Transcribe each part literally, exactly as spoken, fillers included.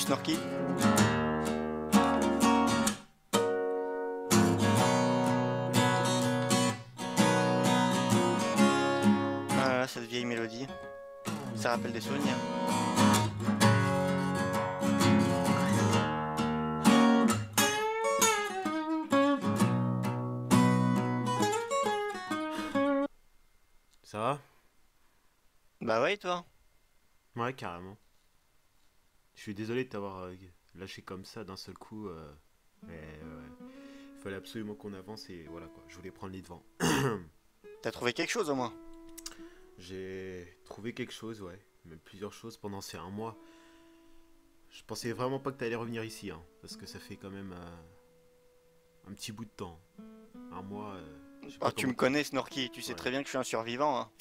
Snorky? Ah là là, cette vieille mélodie, ça rappelle des souvenirs. Ça va? Bah ouais, toi? Ouais, carrément. Je suis désolé de t'avoir euh, lâché comme ça d'un seul coup. euh, mais ouais, il fallait absolument qu'on avance et voilà quoi. Je voulais prendre les devants. T'as trouvé quelque chose au moins? J'ai trouvé quelque chose, ouais. Même plusieurs choses pendant ces un mois. Je pensais vraiment pas que t'allais revenir ici, hein, parce que ça fait quand même euh, un petit bout de temps. Un mois, euh, je sais pas Ah, tu comment me t'as. connais, Snorky, tu sais Ouais. très bien que je suis un survivant, hein.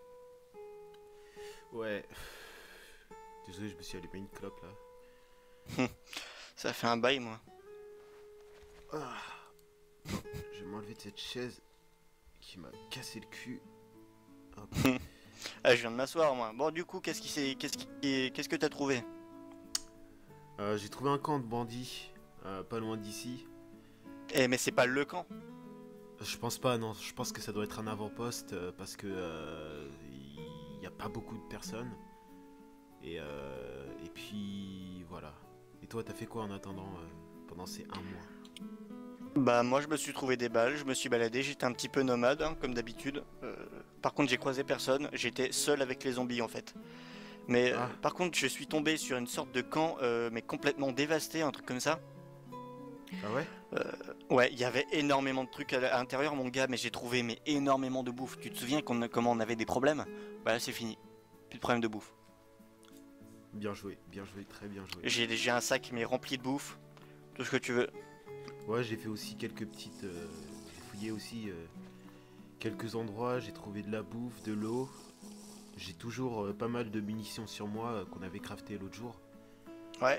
Ouais. Désolé, je me suis allumé une clope là. Ça fait un bail, moi. Ah, attends, je vais m'enlever de cette chaise qui m'a cassé le cul. Hop. Ah, je viens de m'asseoir, moi. Bon, du coup, qu'est-ce qui s'est, qu'est-ce qui, qu'est-ce que t'as trouvé? Euh, j'ai trouvé un camp de bandits, euh, pas loin d'ici. Eh, mais c'est pas le camp. Je pense pas, non. Je pense que ça doit être un avant-poste euh, parce que euh, il y a pas beaucoup de personnes. Et, euh, et puis voilà. Et toi, t'as fait quoi en attendant euh, pendant ces un mois? Bah, moi, je me suis trouvé des balles, je me suis baladé, j'étais un petit peu nomade, hein, comme d'habitude. Euh, par contre, j'ai croisé personne, j'étais seul avec les zombies, en fait. Mais euh, Ah, par contre, je suis tombé sur une sorte de camp, euh, mais complètement dévasté, un truc comme ça. ah ouais? Euh, ouais, il y avait énormément de trucs à l'intérieur, mon gars, mais j'ai trouvé mais énormément de bouffe. Tu te souviens qu'on, comment on avait des problèmes? Bah là, c'est fini. Plus de problème de bouffe. Bien joué, bien joué, très bien joué. J'ai, j'ai un sac mais rempli de bouffe, tout ce que tu veux. Ouais, j'ai fait aussi quelques petites. euh, j'ai fouillé aussi euh, quelques endroits. J'ai trouvé de la bouffe, de l'eau. J'ai toujours euh, pas mal de munitions sur moi euh, qu'on avait crafté l'autre jour. Ouais.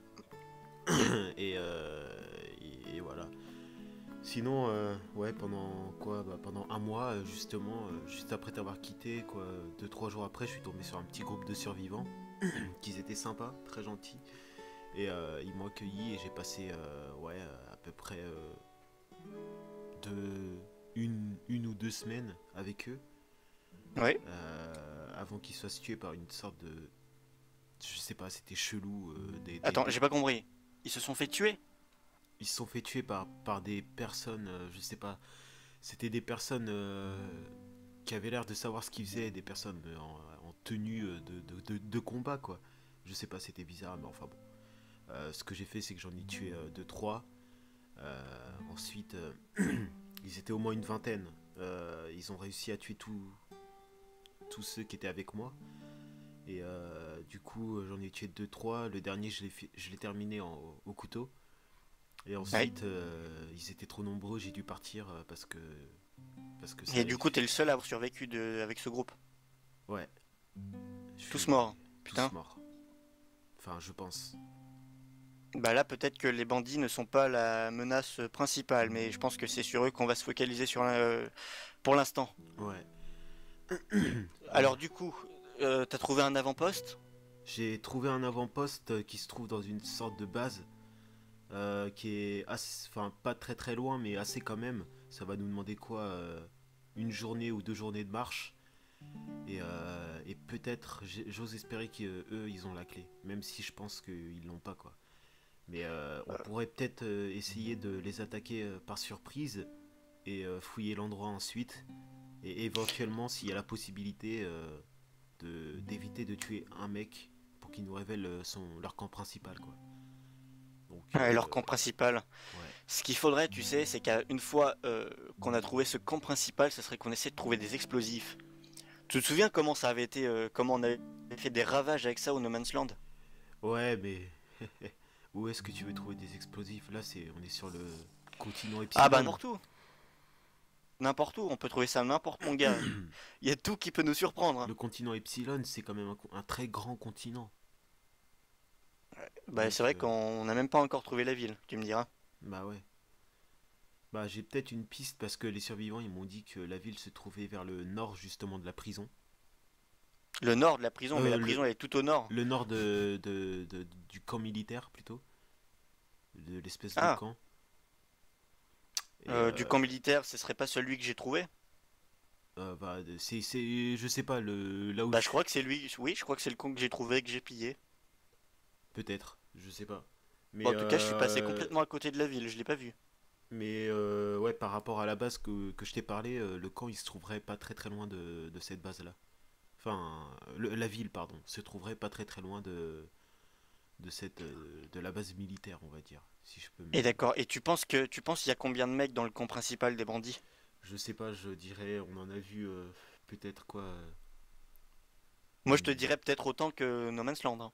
Et, euh, et, et voilà. Sinon, euh, ouais, pendant quoi bah, pendant un mois, euh, justement, euh, juste après t'avoir quitté, quoi, deux, trois jours après, je suis tombé sur un petit groupe de survivants qui étaient sympas, très gentils. Et euh, ils m'ont accueilli et j'ai passé, euh, ouais, euh, à peu près euh, deux, une, une ou deux semaines avec eux Ouais. euh, avant qu'ils soient tués par une sorte de. Je sais pas, c'était chelou. euh, des, des- Attends, des- j'ai pas compris. Ils se sont fait tuer? Ils se sont fait tuer par, par des personnes, euh, je sais pas. C'était des personnes euh, qui avaient l'air de savoir ce qu'ils faisaient, des personnes euh, en, en tenue euh, de, de, de- de combat, quoi. Je sais pas, c'était bizarre, mais enfin bon. Euh, ce que j'ai fait, c'est que j'en ai tué euh, deux trois. Euh, ensuite, euh, ils étaient au moins une vingtaine. Euh, ils ont réussi à tuer tous tous ceux qui étaient avec moi. Et euh, du coup, j'en ai tué deux trois. Le dernier, je l'ai fi- je l'ai terminé en- au couteau. Et Ouais. ensuite, euh, ils étaient trop nombreux, j'ai dû partir euh, parce que parce que ça Et allait. du coup, t'es le seul à avoir survécu de... avec ce groupe. Ouais, je Tous suis morts. tous Putain. morts. Enfin, je pense. Bah là, peut-être que les bandits ne sont pas la menace principale, mais je pense que c'est sur eux qu'on va se focaliser sur la- pour l'instant. Ouais. Alors du coup, euh, t'as trouvé un avant-poste? J'ai trouvé un avant-poste qui se trouve dans une sorte de base euh, qui est assez, enfin pas très très loin, mais assez quand même. Ça va nous demander quoi, euh, une journée ou deux journées de marche. Et, euh, et peut-être, j'ai- j'ose espérer qu'eux, ils ont la clé, même si je pense qu'ils l'ont pas quoi. Mais euh, on pourrait peut-être euh, essayer de les attaquer euh, par surprise et euh, fouiller l'endroit ensuite. Et éventuellement, s'il y a la possibilité euh, de d'éviter de tuer un mec pour qu'il nous révèle euh, son leur camp principal quoi. Donc Ouais, leur euh, camp principal. ouais. Ce qu'il faudrait, tu sais, c'est qu'une fois euh, qu'on a trouvé ce camp principal, ce serait qu'on essaie de trouver des explosifs. Tu te souviens comment ça avait été, euh, comment on avait fait des ravages avec ça au No Man's Land? Ouais, mais où est-ce que tu veux trouver des explosifs? Là, c'est on est sur le continent Ah bah Epsilon. n'importe où, n'importe où, on peut trouver ça n'importe mon gars. Il y a tout qui peut nous surprendre, hein. Le continent Epsilon, c'est quand même un, un très grand continent. Bah c'est Donc, vrai euh, qu'on n'a même pas encore trouvé la ville, tu me diras. bah ouais. Bah j'ai peut-être une piste parce que les survivants ils m'ont dit que la ville se trouvait vers le nord justement de la prison. Le nord de la prison, mais Euh, la le, prison elle est tout au nord. le nord de, de- de- du camp militaire plutôt, de l'espèce de Ah, camp. Et euh, du euh, camp militaire, ce serait pas celui que j'ai trouvé? euh, bah, c'est, c'est, je sais pas, le, là où Bah je je suis, crois que c'est lui, oui, je crois que c'est le camp que j'ai trouvé, que j'ai pillé. peut-être, je sais pas. Bon, Mais, en tout cas, je suis passé euh, complètement à côté de la ville, je l'ai pas vu. mais euh, ouais, par rapport à la base que, que je t'ai parlé, euh, le camp il se trouverait pas très très loin de, de cette base-là. Enfin, le- la ville, pardon, se trouverait pas très très loin de, de cette, euh, de la base militaire, on va dire, si je peux me. Et d'accord, et tu penses que tu penses il y a combien de mecs dans le camp principal des bandits? Je sais pas, je dirais, on en a vu euh, peut-être quoi. euh, Moi je te une- dirais peut-être autant que No Man's Land, hein.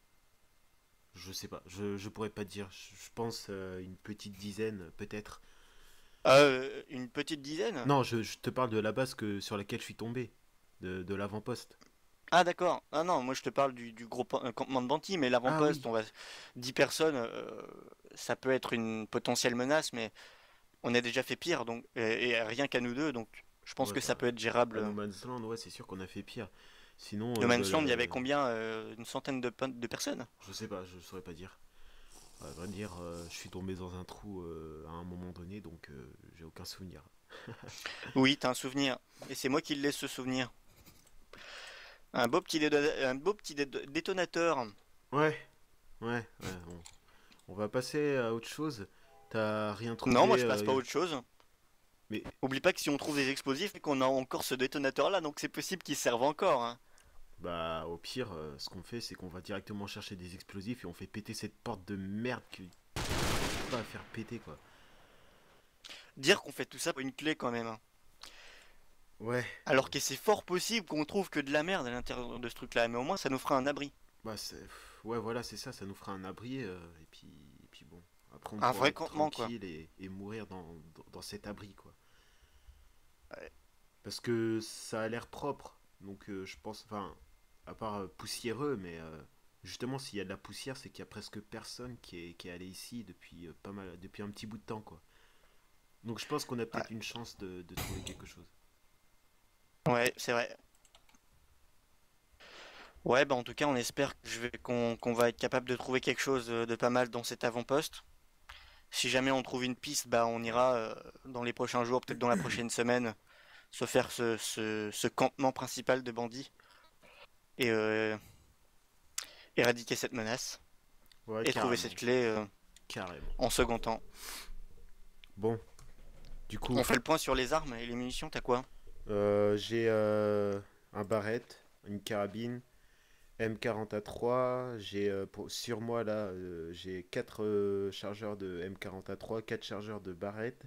Je sais pas, je, je pourrais pas te dire. Je, je pense euh, une petite dizaine, peut-être. Euh, une petite dizaine? Non, je, je te parle de la base que, sur laquelle je suis tombé, de, de l'avant-poste. Ah d'accord. Ah non, moi je te parle du, du gros pan- euh, campement de bandits, mais Ah l'avant-poste, oui, on va dix personnes, euh, ça peut être une potentielle menace, mais on a déjà fait pire, donc et, et rien qu'à nous deux, donc je pense ouais, que ça bah, peut être à No gérable. Man's Land, ouais, c'est sûr qu'on a fait pire. Sinon, No euh, bah, Man's Land, il y avait le- combien? Euh, une centaine de, pin- de personnes? je sais pas, je saurais pas dire. À vrai dire, euh, je suis tombé dans un trou euh, à un moment donné, donc euh, j'ai aucun souvenir. Oui, t'as un souvenir. Et c'est moi qui le laisse ce souvenir. Un beau petit, dédo- un beau petit dé- détonateur. Ouais, ouais, ouais. On, on va passer à autre chose. T'as rien Non, moi trouvé je passe euh, pas à y a- autre chose. Mais Oublie pas que si on trouve des explosifs, et qu'on a encore ce détonateur là, donc c'est possible qu'ils servent encore, hein. bah, au pire, euh, ce qu'on fait, c'est qu'on va directement chercher des explosifs et on fait péter cette porte de merde qui pas à faire péter quoi. Dire qu'on fait tout ça pour une clé quand même, hein. Ouais, Alors que c'est fort possible qu'on trouve que de la merde à l'intérieur de ce truc-là, mais au moins ça nous fera un abri. bah c'est, ouais, voilà, c'est ça, ça nous fera un abri euh, et puis, et puis bon, après on Un pourra vrai être campement, quoi. tranquille et, et mourir dans, dans, dans cet abri quoi. Ouais. Parce que ça a l'air propre, donc euh, je pense, enfin, à part euh, poussiéreux, mais euh, justement s'il y a de la poussière, c'est qu'il y a presque personne qui est, qui est allé ici depuis euh, pas mal, depuis un petit bout de temps quoi. Donc je pense qu'on a Ouais, peut-être une chance de, de trouver quelque chose. ouais, c'est vrai. Ouais, bah en tout cas, on espère que je vais, qu'on qu'on va être capable de trouver quelque chose de, de pas mal dans cet avant-poste. Si jamais on trouve une piste, bah on ira euh, dans les prochains jours, peut-être dans la prochaine semaine, se faire ce, ce, ce campement principal de bandits et euh, éradiquer cette menace Ouais, et trouver cette carrément, clé euh, carrément. en second temps. Bon, du coup, On fait le point sur les armes et les munitions, t'as quoi? euh, j'ai euh, un barrette, une carabine, M quarante A trois, j'ai euh, pour- sur moi là, euh, j'ai quatre chargeurs de M quarante A trois, quatre chargeurs de barrette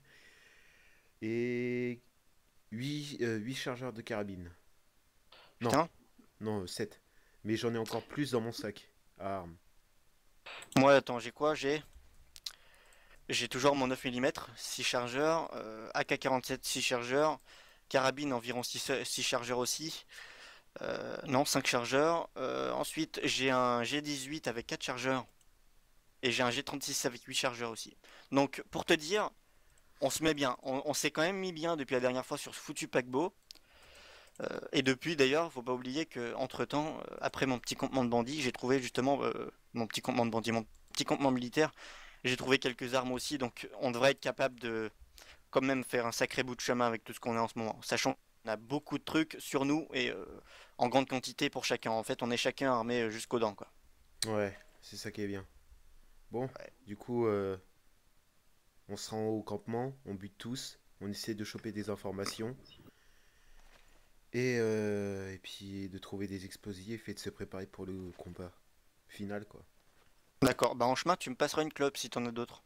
et huit chargeurs de carabine. Non, Putain. non, sept. Mais j'en ai encore plus dans mon sac à armes. Moi, attends, j'ai quoi? J'ai j'ai toujours mon neuf millimètres, six chargeurs, euh, A K quarante-sept, six chargeurs, carabine environ six, six chargeurs aussi. Euh, non, cinq chargeurs. Euh, ensuite, j'ai un G dix-huit avec quatre chargeurs. Et j'ai un G trente-six avec huit chargeurs aussi. Donc, pour te dire, on se met bien. On, on s'est quand même mis bien depuis la dernière fois sur ce foutu paquebot. Euh, et depuis, d'ailleurs, faut pas oublier que entre temps, euh, après mon petit campement de bandits, j'ai trouvé justement euh, mon petit campement de bandits, mon petit campement militaire. J'ai trouvé quelques armes aussi. Donc, on devrait être capable de quand même faire un sacré bout de chemin avec tout ce qu'on a en ce moment. Sachant qu'on a beaucoup de trucs sur nous et euh, en grande quantité pour chacun. En fait, on est chacun armé euh, jusqu'aux dents, quoi. Ouais, c'est ça qui est bien. Bon, Ouais. du coup, euh, on se rend au campement, on bute tous, on essaie de choper des informations et, euh, et puis de trouver des explosifs et de se préparer pour le combat final, quoi. D'accord, bah en chemin, tu me passeras une clope si t'en as d'autres.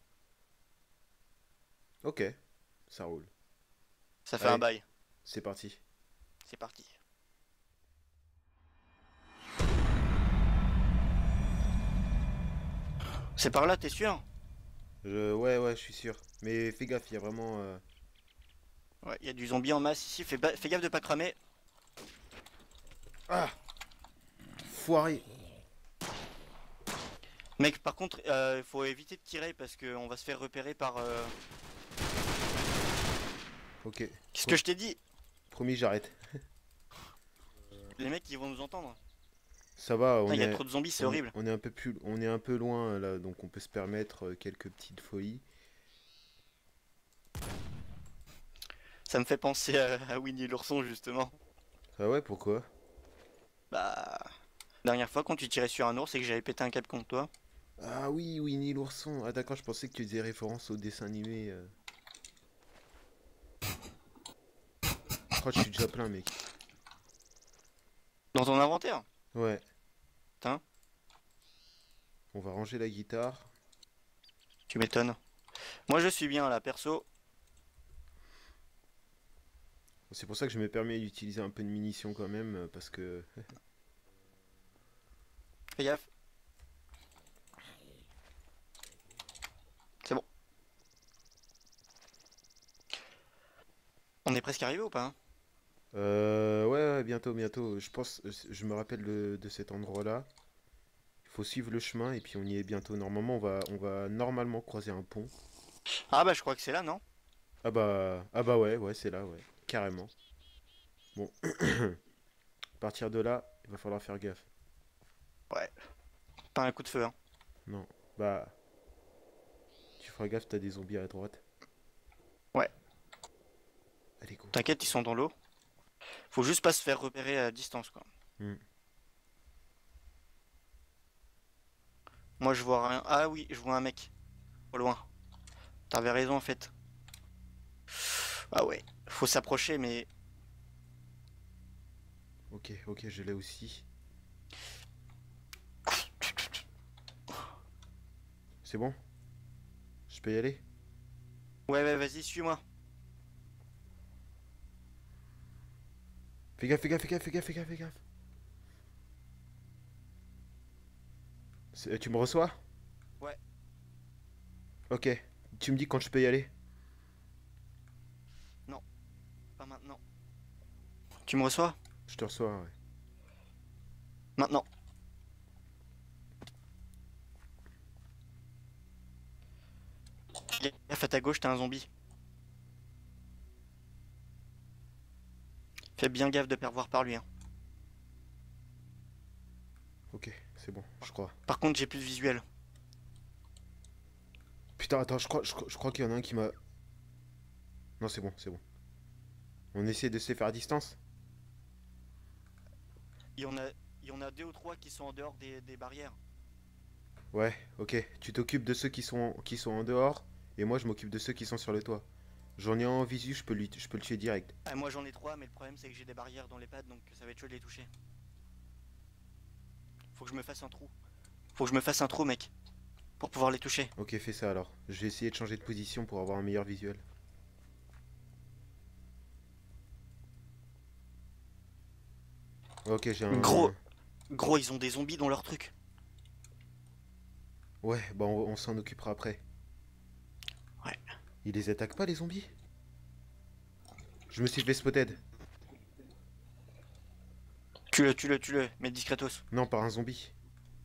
Ok, ça roule. Ça fait un Allez, bail. c'est parti. C'est parti. C'est par là, t'es sûr? Je... Ouais, ouais, je suis sûr. Mais fais gaffe, il y a vraiment... euh, Ouais, il y a du zombie en masse ici. Fais, ba- fais gaffe de pas cramer. Ah, foiré. Mec, par contre, il faut éviter de tirer parce qu'on va se faire repérer par... euh, Ok, Qu'est-ce que Pro- je t'ai dit? promis, j'arrête. les mecs ils vont nous entendre. Ça va, Putain, on il y a est, trop de zombies, c'est on est, horrible. on est un peu plus, on est un peu loin là, donc on peut se permettre euh, quelques petites folies. Ça me fait penser à, à Winnie l'ourson justement. Ah ouais, pourquoi? Bah, dernière fois quand tu tirais sur un ours et que j'avais pété un câble contre toi. Ah oui, Winnie l'ourson. Ah d'accord, je pensais que tu faisais référence au dessin animé. euh. Je crois que je suis déjà plein, mec. Dans ton inventaire. Ouais, Putain, on va ranger la guitare. tu m'étonnes. Moi je suis bien là, perso. C'est pour ça que je me permets d'utiliser un peu de munitions quand même, euh, parce que... Fais gaffe. C'est bon. On est presque arrivé ou pas hein? Euh, ouais, ouais, bientôt, bientôt. Je pense, euh, je me rappelle de, de cet endroit-là. Il faut suivre le chemin et puis on y est bientôt. Normalement, on va, on va normalement croiser un pont. Ah bah je crois que c'est là, non? Ah bah, ah bah ouais, ouais, c'est là, ouais, carrément. Bon, à partir de là, il va falloir faire gaffe. Ouais. Pas un coup de feu, hein. Non, bah, tu feras gaffe, t'as des zombies à droite. Ouais. Allez, go. T'inquiète, ils sont dans l'eau. Faut juste pas se faire repérer à distance, quoi. Hmm. Moi je vois rien. Ah oui, je vois un mec. Au loin. T'avais raison en fait. Ah ouais. Faut s'approcher, mais. Ok, ok, je l'ai aussi. C'est bon? Je peux y aller? Ouais, ouais, vas-y, suis-moi. Fais gaffe, fais gaffe, fais gaffe, fais gaffe, fais gaffe, fais gaffe. C'est- Tu me reçois? Ouais. Ok. Tu me dis quand je peux y aller? Non, pas maintenant. Tu me reçois? Je te reçois, ouais. Maintenant. Fais gaffe à ta gauche, t'as un zombie. Fais bien gaffe de pas voir par lui, hein. Ok, c'est bon, je crois. Par contre, j'ai plus de visuel. Putain, attends, je crois, je, crois- je crois qu'il y en a un qui m'a... Non, c'est bon, c'est bon. On essaie de se les faire à distance? Il y en a, il y en a deux ou trois qui sont en dehors des, des barrières. Ouais, ok. Tu t'occupes de ceux qui sont, qui sont en dehors, et moi je m'occupe de ceux qui sont sur le toit. J'en ai un en visu, je peux, lui, je peux le tuer direct. Ah, moi j'en ai trois, mais le problème c'est que j'ai des barrières dans les pads, donc ça va être chaud de les toucher. Faut que je me fasse un trou. Faut que je me fasse un trou, mec. Pour pouvoir les toucher. Ok, fais ça alors. Je vais essayer de changer de position pour avoir un meilleur visuel. Ok, j'ai Gros, un... gros, ils ont des zombies dans leur truc. Ouais, bah on, on s'en occupera après. Ouais. Ils les attaquent pas les zombies? Je me suis fait spotted. Tue-le, tue-le, tue-le, mais discretos. Non, par un zombie.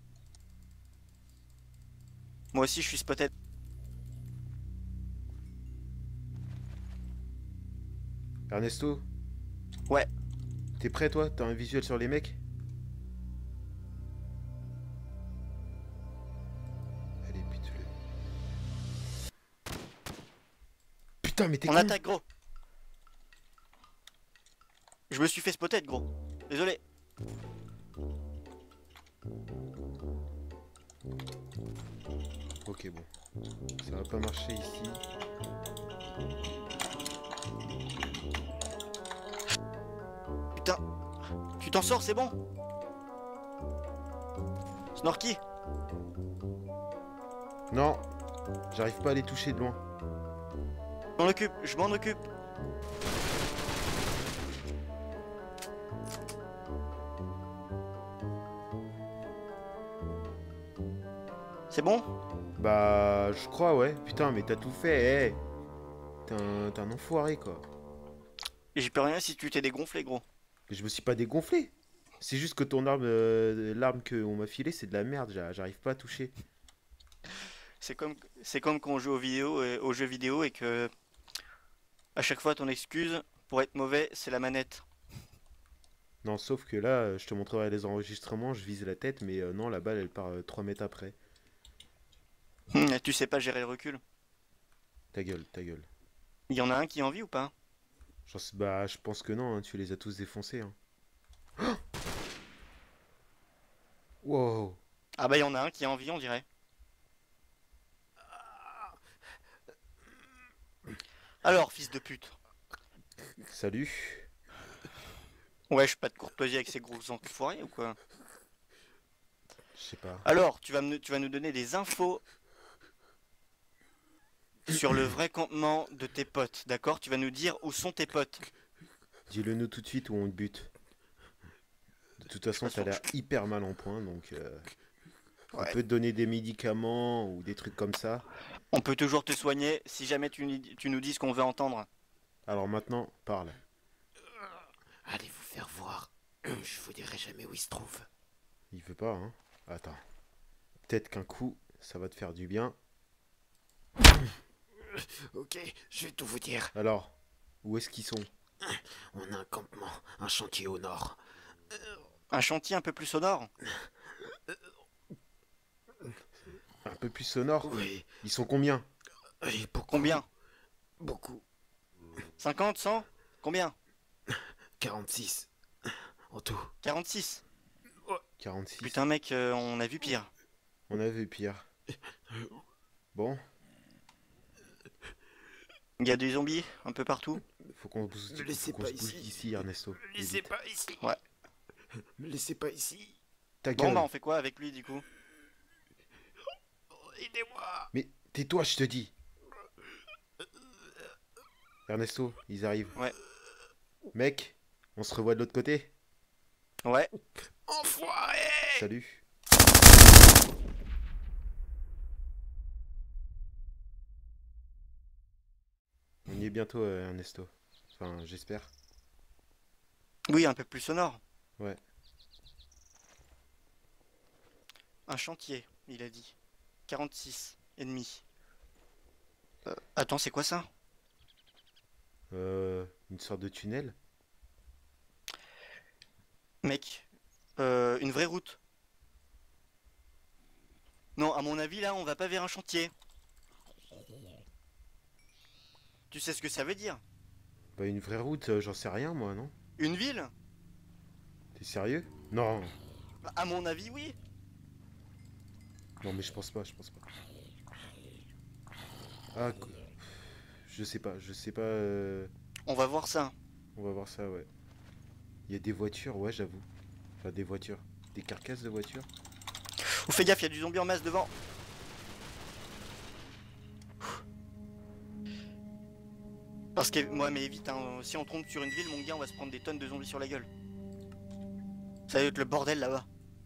Moi aussi, je suis spotted. Ernesto, Ouais, t'es prêt toi? T'as un visuel sur les mecs? Allez, bute-le. Putain, mais t'es on con! attaque, gros. Je me suis fait spotted, gros. Désolé. Ok, bon. Ça va pas marcher ici. Putain, tu t'en sors, c'est bon. Snorky. Non! J'arrive pas à les toucher de loin. Je m'en occupe, je m'en occupe. C'est bon? Bah, je crois, ouais. Putain, mais t'as tout fait, hé! T'es un, t'es un enfoiré, quoi. J'y peux rien si tu t'es dégonflé, gros. Je me suis pas dégonflé. C'est juste que ton arme, euh, l'arme qu'on m'a filée, c'est de la merde. j'a- J'arrive pas à toucher. C'est comme, c'est comme quand on joue aux vidéos, euh, aux jeux vidéo et que à chaque fois ton excuse pour être mauvais, c'est la manette. Non, sauf que là, euh, je te montrerai les enregistrements, je vise la tête, mais euh, non, la balle, elle part euh, trois mètres après. Hum, tu sais pas gérer le recul. Ta gueule, ta gueule. Il y en a un qui en vit ou pas? Genre, c'est- bah, je pense que non, hein, tu les as tous défoncés. Hein. Wow. Ah bah il y en a un qui en vit, on dirait. Alors, fils de pute. Salut. Ouais, je suis pas de courtoisie avec ces gros enfoirés ou quoi? Je sais pas. Alors, tu vas, me, tu vas nous donner des infos sur le vrai campement de tes potes, d'accord? Tu vas nous dire où sont tes potes. Dis-le nous tout de suite ou on te bute. De toute Je suis façon, pas t'as sûr. l'air hyper mal en point, donc euh, on Ouais. peut te donner des médicaments ou des trucs comme ça. On peut toujours te soigner si jamais tu, ni- tu nous dis ce qu'on veut entendre. Alors maintenant, parle. Allez vous faire voir. Je vous dirai jamais où il se trouve. Il veut pas, hein? Attends. Peut-être qu'un coup, ça va te faire du bien. Ok, je vais tout vous dire. Alors, où est-ce qu'ils sont? On a un campement, un chantier au nord. Un chantier un peu plus sonore? Un peu plus sonore? Oui, Ils sont combien? oui, beaucoup. Combien? Beaucoup. cinquante, cent? Combien? quarante-six. En tout. quarante-six. quarante-six. Putain mec, euh, on a vu pire. On a vu pire. Bon, Il y a des zombies un peu partout. faut qu'on bouge, Me laissez faut qu'on pas se bouge ici. d'ici, Ernesto. Me laissez Évite. pas ici. Ouais. Me laissez pas ici. Ta Bon gueule. bah on fait quoi avec lui du coup? Aidez-moi. Mais tais-toi, je te dis. Ernesto, ils arrivent. Ouais. Mec, on se revoit de l'autre côté? Ouais. Enfoiré. Salut. On y est bientôt, euh, Ernesto. Enfin, j'espère. Oui, un peu plus sonore. Ouais. Un chantier, il a dit. quarante-six ennemis. Euh, attends, c'est quoi ça? Euh, une sorte de tunnel? Mec, euh, une vraie route. Non, à mon avis là, on va pas vers un chantier. Tu sais ce que ça veut dire? Bah, une vraie route, euh, j'en sais rien, moi, non? Une ville? T'es sérieux? Non. Bah, à mon avis, oui. Non, mais je pense pas, je pense pas. Ah, co- je sais pas, je sais pas. euh, On va voir ça. On va voir ça, ouais. Il y a des voitures, ouais, j'avoue. Enfin, des voitures. Des carcasses de voitures. Oh, fais gaffe, il y a du zombie en masse devant. Parce que, moi, mais vite, hein, si on tombe sur une ville, mon gars, on va se prendre des tonnes de zombies sur la gueule. Ça va être le bordel là-bas.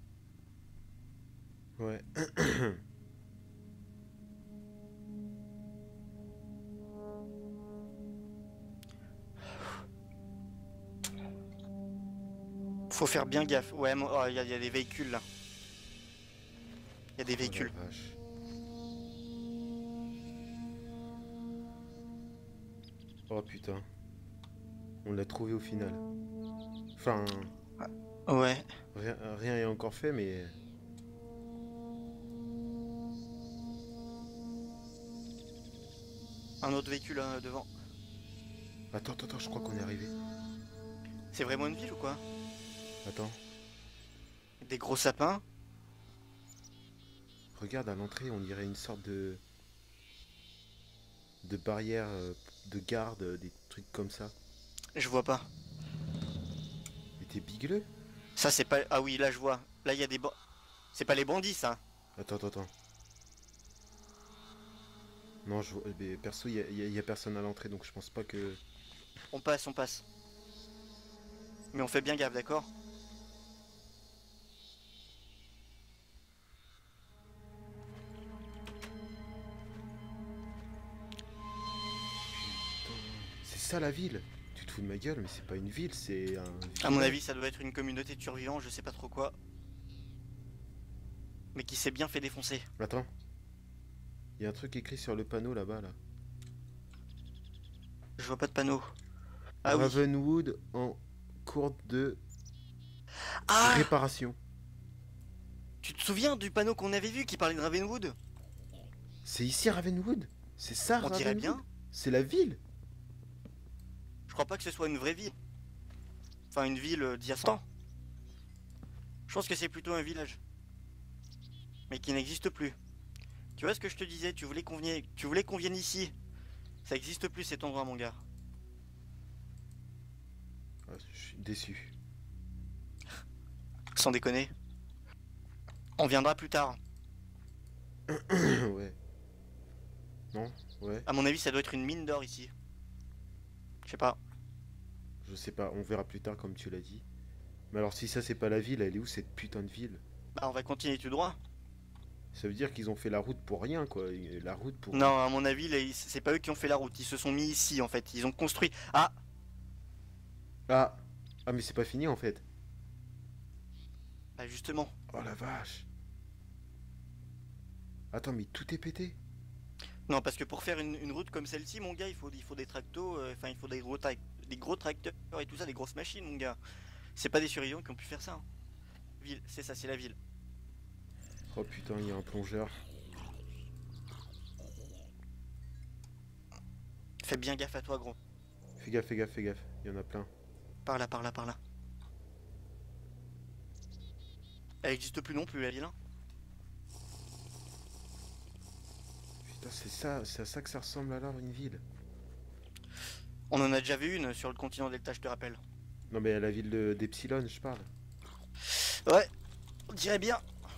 Ouais. Faut faire bien gaffe. Ouais, moi- oh, il y, a- il y a des véhicules là. Il y a des Oh la véhicules. vache. Oh putain. On l'a trouvé au final. Enfin, Ouais. rien, rien est encore fait, mais. Un autre véhicule hein, devant. Attends, attends, attends, je crois qu'on est arrivé. C'est vraiment une ville ou quoi? Attends, Des gros sapins. regarde à l'entrée, on dirait une sorte de. de barrière, euh, de garde, euh, des trucs comme ça. Je vois pas. Mais t'es bigleux? Ça c'est pas... Ah oui, là je vois. Là il y a des... ba- C'est pas les bandits ça. Attends, attends, attends. Non, je vois. Mais perso, il y, a- y a- y a personne à l'entrée, donc je pense pas que. On passe, on passe. Mais on fait bien gaffe, d'accord? C'est ça la ville? Tu te fous de ma gueule, mais c'est pas une ville, c'est un. À mon village. avis, ça doit être une communauté de survivants, je sais pas trop quoi. Mais qui s'est bien fait défoncer. Attends. Il y a un truc écrit sur le panneau là-bas, là. Je vois pas de panneau. Ah oui. Ravenwood en cours de Ah, Réparation. tu te souviens du panneau qu'on avait vu qui parlait de Ravenwood? C'est ici Ravenwood? C'est ça On dirait Ravenwood? bien. C'est la ville? Je crois pas que ce soit une vraie ville. Enfin, une ville euh, d'il y a cent ans. Je pense que c'est plutôt un village. Mais qui n'existe plus. Tu vois ce que je te disais, tu voulais qu'on vienne, tu voulais qu'on vienne ici. Ça existe plus cet endroit, mon gars. Ah, je suis déçu. Sans déconner. On viendra plus tard. Ouais. Non? Ouais. À mon avis, ça doit être une mine d'or ici. Je sais pas. Je sais pas, on verra plus tard comme tu l'as dit. Mais alors si ça c'est pas la ville, elle est où cette putain de ville? Bah, on va continuer tout droit. Ça veut dire qu'ils ont fait la route pour rien quoi. Et la route pour... Non, à mon avis, les- c'est pas eux qui ont fait la route. Ils se sont mis ici, en fait. Ils ont construit. Ah, Ah! Ah mais c'est pas fini en fait. bah justement. Oh la vache. Attends mais tout est pété. Non, parce que pour faire une, une route comme celle-ci, mon gars, il faut, il faut des tractos. euh, Enfin, il faut des gros, trac- des gros tracteurs et tout ça, des grosses machines, mon gars. C'est pas des survivants qui ont pu faire ça. hein. Ville, c'est ça, c'est la ville. Oh putain, il y a un plongeur. Fais bien gaffe à toi, gros. Fais gaffe, fais gaffe, fais gaffe. Il y en a plein. Par là, par là, par là. Elle existe plus non plus, la ville. hein. Putain, c'est ça, c'est à ça que ça ressemble alors une ville. On en a déjà vu une sur le continent Delta, je te rappelle. Non mais à la ville de- d'Epsilon, je parle. Ouais, on dirait bien.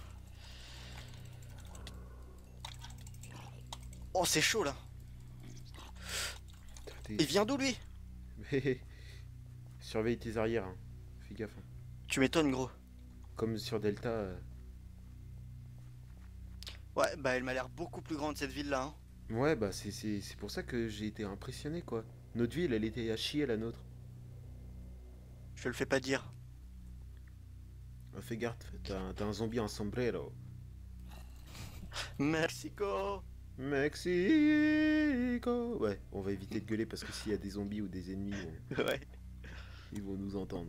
Oh, c'est chaud là. Putain, t'es- Il vient d'où lui? Mais... Surveille tes arrières, hein. Fais gaffe. hein. Tu m'étonnes, gros. Comme sur Delta. euh, Ouais, bah elle m'a l'air beaucoup plus grande cette ville là. hein. Ouais, bah c'est c'est- c'est pour ça que j'ai été impressionné quoi. Notre ville, elle était à chier la nôtre. Je te le fais pas dire. Ah, fais gaffe, t'as un, t'as un zombie en sombrero. Mexico. Mexico. Ouais, on va éviter de gueuler parce que s'il y a des zombies ou des ennemis, on- Ouais. ils vont nous entendre.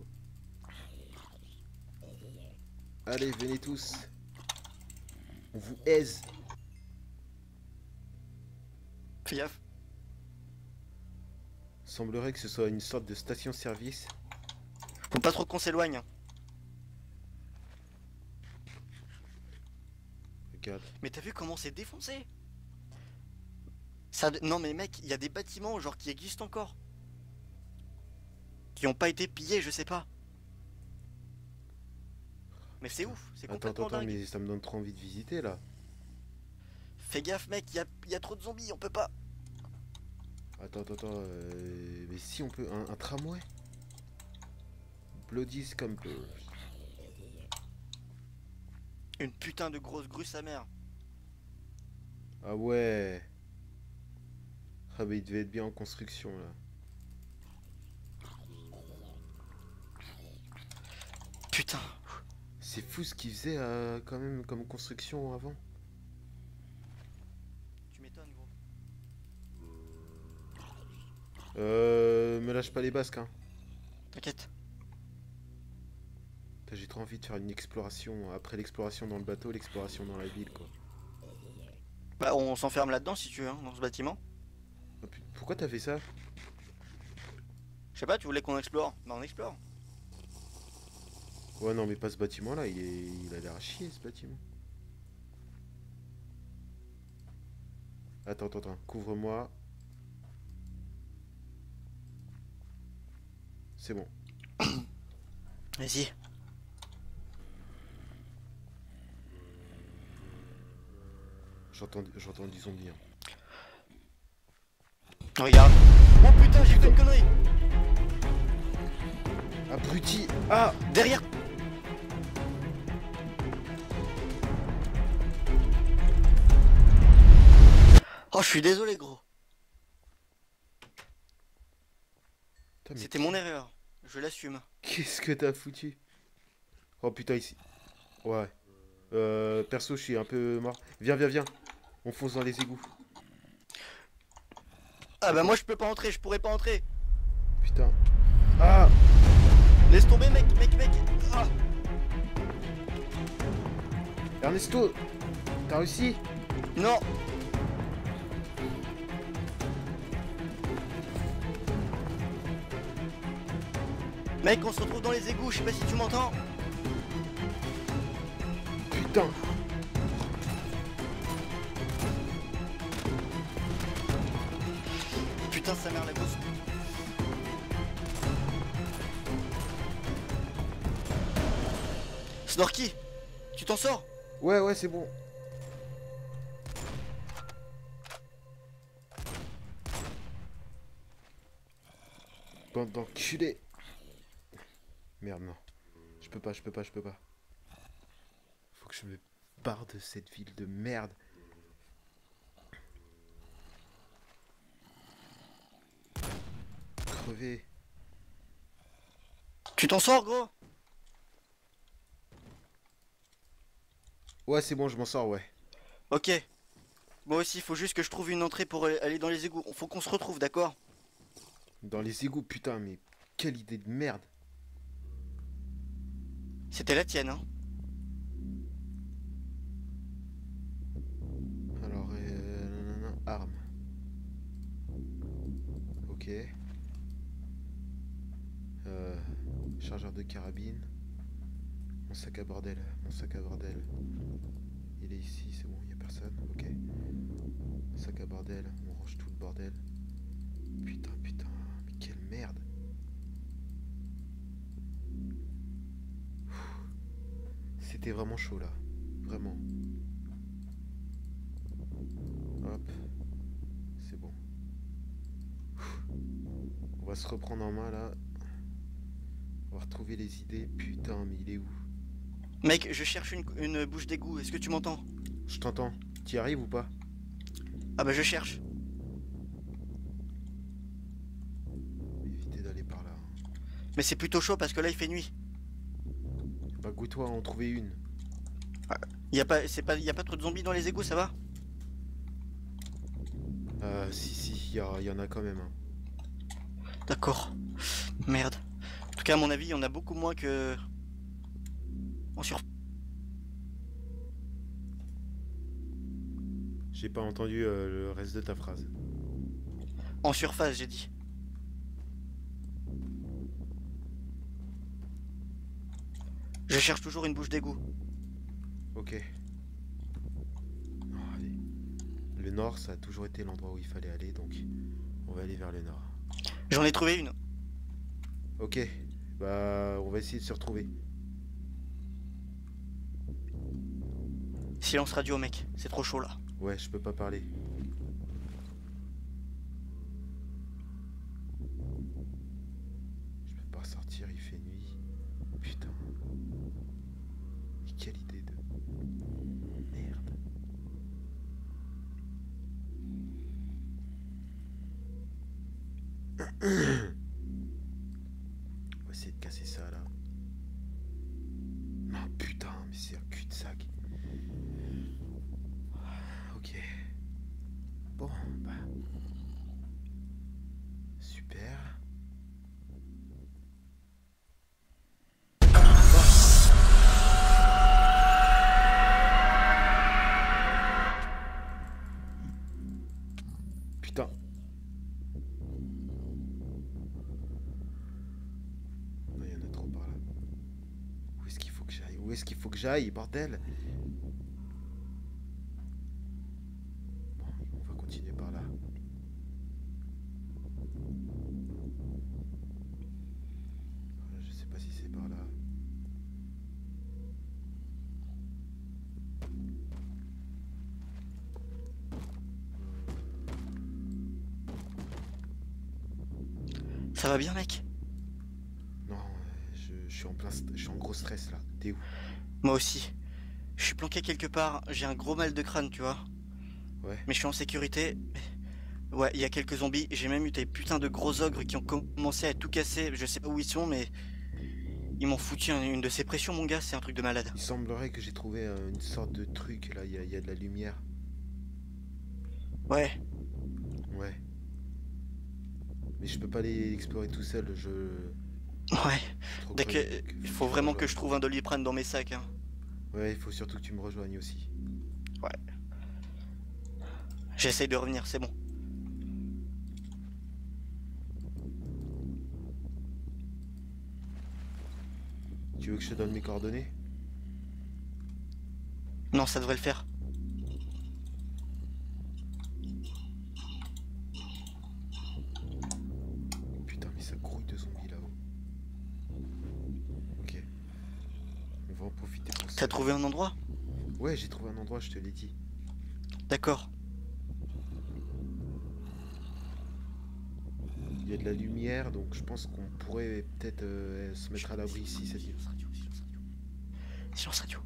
Allez, venez tous. On vous aise. Fais gaffe. Semblerait que ce soit une sorte de station-service. Faut pas trop qu'on s'éloigne. hein. Regarde. Mais t'as vu comment c'est défoncé? Ça... Non mais mec, il y a des bâtiments genre qui existent encore. Qui ont pas été pillés, je sais pas. Mais c'est ouf, c'est Attends, complètement attends, attends, dingue. mais ça me donne trop envie de visiter là. Fais gaffe mec, il y a... y a trop de zombies, on peut pas. Attends, attends, attends. euh, Mais si on peut. Un, un tramway? Bloody Scampers. Une putain de grosse grue sa mère. Ah ouais. Ah bah il devait être bien en construction là. Putain. C'est fou ce qu'ils faisaient euh, quand même comme construction avant. Tu m'étonnes gros. Euh. Me lâche pas les basques hein. T'inquiète. Putain, j'ai trop envie de faire une exploration. Après l'exploration dans le bateau, l'exploration dans la ville quoi. Bah on s'enferme là-dedans si tu veux, hein, dans ce bâtiment. Oh, pu- pourquoi t'as fait ça? Je sais pas, tu voulais qu'on explore? Bah on explore. Ouais non mais pas ce bâtiment là, il, est... il a l'air à chier ce bâtiment. Attends, attends, attends, couvre-moi. C'est bon. Vas-y. J'entends j'entends du zombie. Hein. Regarde. Oh putain, j'ai fait une connerie. Abruti! Ah! Derrière. Oh, je suis désolé, gros. Putain, mais C'était mon erreur. Je l'assume. qu'est-ce que t'as foutu? Oh putain, ici. Ouais. Euh, perso, je suis un peu mort. Viens, viens, viens. On fonce dans les égouts. Ah bah moi je peux pas entrer, je pourrais pas entrer. Putain. Ah! Laisse tomber mec, mec, mec. Ernesto, t'as réussi? Non. Mec, on se retrouve dans les égouts, je sais pas si tu m'entends. Putain. Putain, sa mère la grosse. Snorky, tu t'en sors? Ouais, ouais, c'est bon. Bande d'enculés. Merde, non. Je peux pas, je peux pas, je peux pas. Faut que je me barre de cette ville de merde. Crever. Tu t'en sors, gros? Ouais, c'est bon, je m'en sors, ouais. Ok. Moi aussi, il faut juste que je trouve une entrée pour aller dans les égouts. Faut qu'on se retrouve, d'accord? Dans les égouts, putain, mais quelle idée de merde. C'était la tienne, hein? Alors, euh, nanana, arme. Ok. Euh, chargeur de carabine. Mon sac à bordel, mon sac à bordel. Il est ici, c'est bon, il a personne. Ok. Sac à bordel, on range tout le bordel. Putain, putain, mais quelle merde. C'était vraiment chaud là, vraiment. Hop, c'est bon. On va se reprendre en main là. On va retrouver les idées. Putain, mais il est où? Mec, je cherche une, une bouche d'égout, est-ce que tu m'entends? Je t'entends. T'y arrives ou pas? Ah bah je cherche. Évitez d'aller par là. Mais c'est plutôt chaud parce que là il fait nuit. Bah goûte-toi à en trouver une. Y a pas, c'est pas, y a pas trop de zombies dans les égouts, ça va? Euh, si, si, il y, y en a quand même. Hein. D'accord. Merde. En tout cas, à mon avis, il y en a beaucoup moins que... En sur... J'ai pas entendu euh, le reste de ta phrase. En surface, j'ai dit. Je cherche toujours une bouche d'égout. Ok. Oh, allez. Le nord, ça a toujours été l'endroit où il fallait aller, donc on va aller vers le nord. J'en ai trouvé une. Ok. Bah, on va essayer de se retrouver. Silence radio, mec. C'est trop chaud, là. Ouais, je peux pas parler. Je peux pas sortir, il fait nuit. Putain. Mais quelle idée de... Merde. On va essayer de casser ça, là. Non, putain, mais c'est un cul-de-sac. Ok. Bon, bah... Super. Putain. Non, il y en a trop par là. Où est-ce qu'il faut que j'aille? Où est-ce qu'il faut que j'aille, bordel? Bon, on va continuer par là. Je sais pas si c'est par là. Ça va bien, mec? Non, je, je suis en plein, st- je suis en gros stress là. T'es où? Moi aussi. Je suis planqué quelque part. J'ai un gros mal de crâne, tu vois. Ouais. Mais je suis en sécurité. Ouais, il y a quelques zombies. J'ai même eu des putains de gros ogres qui ont commencé à tout casser. Je sais pas où ils sont, mais... Ils m'ont foutu un- une de ces pressions, mon gars. C'est un truc de malade. Il semblerait que j'ai trouvé euh, une sorte de truc là. Il y, a- il y a de la lumière. Ouais. Ouais. Mais je peux pas aller explorer tout seul. Je. Ouais, Je suis trop dès que... crevé, donc Il faut que faut tu me vraiment que je rejoignes. trouve un Doliprane dans mes sacs, hein. Ouais, il faut surtout que tu me rejoignes aussi. Ouais, j'essaye de revenir, c'est bon. Tu veux que je te donne mes coordonnées? Non, ça devrait le faire. Putain, mais ça grouille de zombies là-haut. Ok, on va en profiter pour T'as serrer. trouvé un endroit? Ouais, j'ai trouvé un endroit, je te l'ai dit. D'accord. Il y a de la lumière, donc je pense qu'on pourrait peut-être euh, se mettre à l'abri ici cette nuit. Silence radio, silence radio. Silence radio.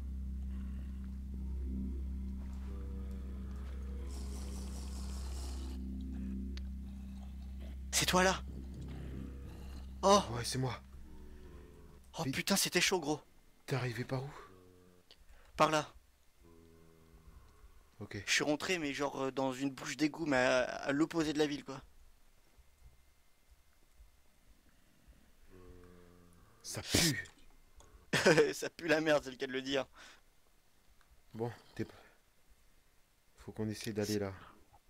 C'est toi là? Oh! Ouais, c'est moi. Oh Mais putain, c'était chaud, gros. t'es arrivé par où? Par là. Ok. Je suis rentré, mais genre euh, dans une bouche d'égout, mais à, à l'opposé de la ville, quoi. Ça pue. Ça pue la merde, c'est le cas de le dire. Bon, t'es... Faut qu'on essaie d'aller là.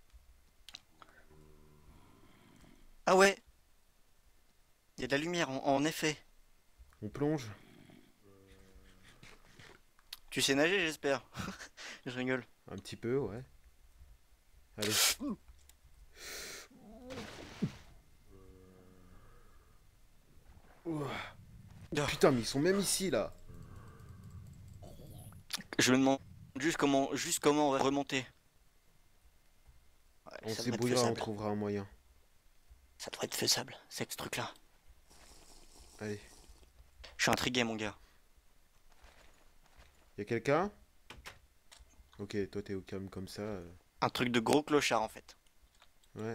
Ah ouais, il y a de la lumière, en, en effet. On plonge? Tu sais nager, j'espère. Je rigole. Un petit peu, ouais. Allez. Ouah. Oh, Putain, mais ils sont même ici là. je me demande juste comment, juste comment on va remonter. Ouais, On ça se devrait être débrouillera, on faisable. trouvera un moyen. Ça devrait être faisable, c'est ce truc-là. Allez. Je suis intrigué, mon gars. Y'a quelqu'un? Ok, toi t'es au calme comme ça. euh, Un truc de gros clochard, en fait. Ouais.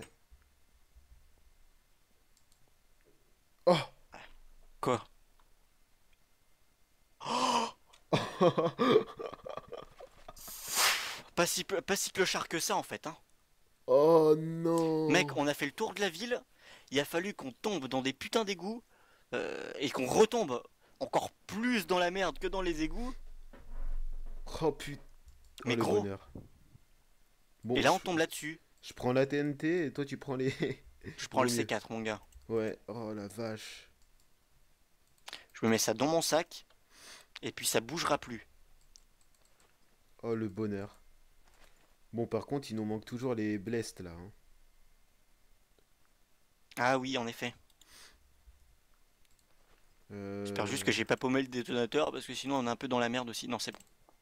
Oh! Quoi? Pas si, pas si clochard que ça, en fait, hein. Oh Mec, non! on a fait le tour de la ville. Il a fallu qu'on tombe dans des putains d'égouts. euh, et qu'on retombe encore plus dans la merde que dans les égouts. Oh putain! Oh Mais le gros. bonheur. Bon, Et là, je, on tombe là-dessus. je prends la T N T et toi tu prends les... Je prends Vaut le mieux. C quatre, mon gars. Ouais, oh la vache. Je me mets ça dans mon sac. Et puis ça bougera plus. Oh le bonheur. Bon, par contre, il nous manque toujours les blessed là. hein. Ah oui, en effet. J'espère juste que Euh... j'ai pas paumé le détonateur. Parce que sinon, on est un peu dans la merde aussi. Non, c'est bon.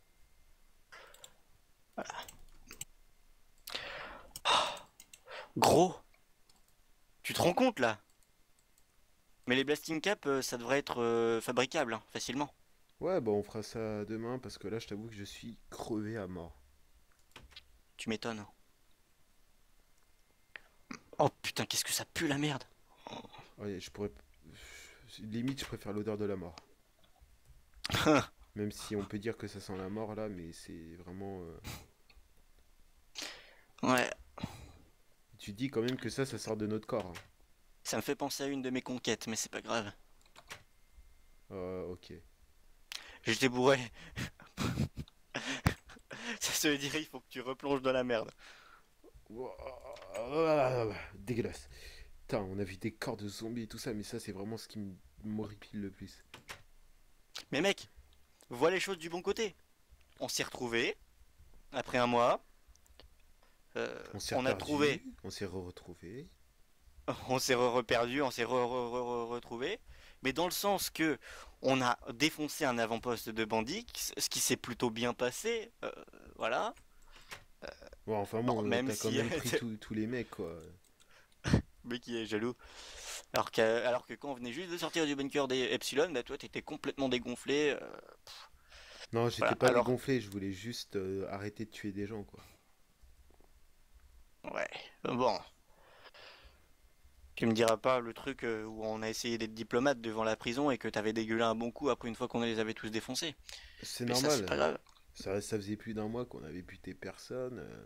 Gros. Tu te rends compte là? Mais les blasting caps, euh, ça devrait être euh, fabricable, hein, facilement. Ouais, bah on fera ça demain parce que là, je t'avoue que je suis crevé à mort. Tu m'étonnes. Oh putain, qu'est-ce que ça pue la merde. Ouais, je pourrais... Limite, je préfère l'odeur de la mort. Même si on peut dire que ça sent la mort là, mais c'est vraiment... euh, Ouais, Tu dis quand même que ça, ça sort de notre corps. hein. ça me fait penser à une de mes conquêtes, mais c'est pas grave. Euh, ok. J'étais bourré. Ça se dirait, il faut que tu replonges dans la merde. Ouah, dégueulasse. Putain, on a vu des corps de zombies et tout ça, mais ça, c'est vraiment ce qui m'horripile le plus. Mais mec, vois les choses du bon côté. On s'est retrouvés, après un mois. euh, On s'est on a trouvé, reperdu, on s'est re-retrouvé. on s'est re-reperdu, on s'est re-retrouvé. Mais dans le sens que on a défoncé un avant-poste de bandits, ce qui s'est plutôt bien passé. euh, voilà. Bon, enfin Bon, bon, euh, même t'as quand si même pris tous tous les mecs, quoi. mais qui est jaloux. Alors que, alors que quand on venait juste de sortir du bunker des Epsilon, bah toi t'étais complètement dégonflé. euh, Non, j'étais voilà. pas Alors, dégonflé, je voulais juste euh, arrêter de tuer des gens, quoi. ouais. Bon, tu me diras pas le truc euh, où on a essayé d'être diplomate devant la prison et que t'avais dégueulé un bon coup après une fois qu'on les avait tous défoncés. C'est Mais ça c'est normal. pas grave. Ça, ça faisait plus d'un mois qu'on avait buté personne. euh.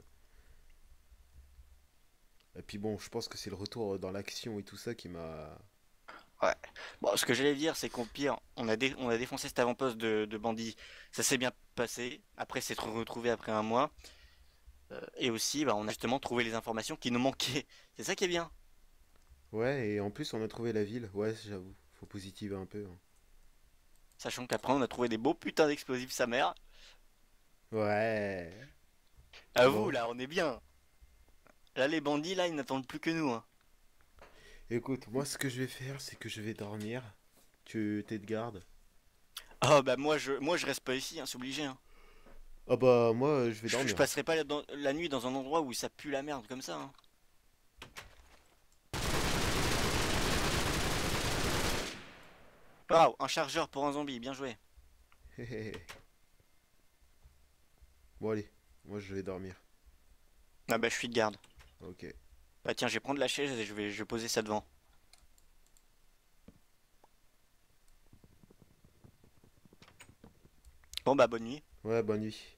Et puis bon, je pense que c'est le retour dans l'action et tout ça qui m'a Ouais. Bon, ce que j'allais dire, c'est qu'au pire, on a, dé- on a défoncé cet avant-poste de, de bandits. Ça s'est bien passé. Après, c'est retrouvé après un mois. Euh, et aussi, bah, on a justement trouvé les informations qui nous manquaient. C'est ça qui est bien. Ouais, et en plus, on a trouvé la ville. Ouais, j'avoue. Faut positiver un peu, hein. Sachant qu'après, on a trouvé des beaux putains d'explosifs, sa mère. Ouais. À vous, Bon. là, on est bien. Là, les bandits, là, ils n'attendent plus que nous, hein. Écoute, moi, ce que je vais faire, c'est que je vais dormir. Tu t'es de garde. Oh, bah, moi, je, moi, je reste pas ici, hein, c'est obligé, hein. Ah bah, moi, euh, je vais Je, je dormir. passerai pas la, dans- la nuit dans un endroit où ça pue la merde comme ça, hein. Waouh, un chargeur pour un zombie, bien joué. Bon, allez. Moi, je vais dormir. Ah, bah, je suis de garde. Ok. Bah, tiens, je vais prendre la chaise et je vais, je vais poser ça devant. Bon, bah, bonne nuit. Ouais, bonne nuit.